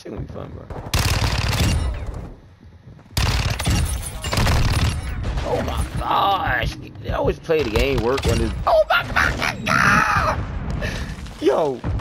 Shit gonna be fun, bro. Oh my gosh. They always play the game work on this. Oh my fucking god! Yo.